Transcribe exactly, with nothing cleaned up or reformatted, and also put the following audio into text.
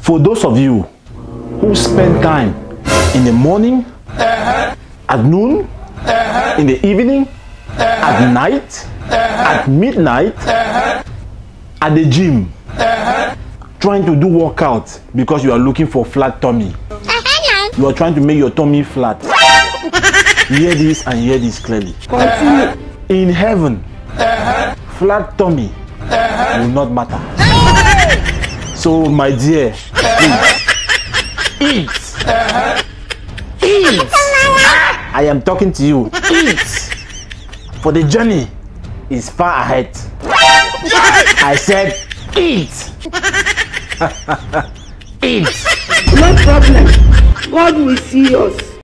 For those of you who spend time in the morning, uh-huh. at noon, uh-huh. in the evening, uh-huh. at night, uh-huh. at midnight, uh-huh. at the gym, uh-huh. trying to do workout because you are looking for flat tummy. Uh-huh. You are trying to make your tummy flat. Hear this and hear this clearly. Uh-huh. In heaven, uh-huh. flat tummy uh-huh. will not matter. Uh-huh. So my dear, uh-huh. eat. Uh-huh. Eat. I am talking to you. Eat. For the journey is far ahead. I said eat. Eat. No problem. God will see us.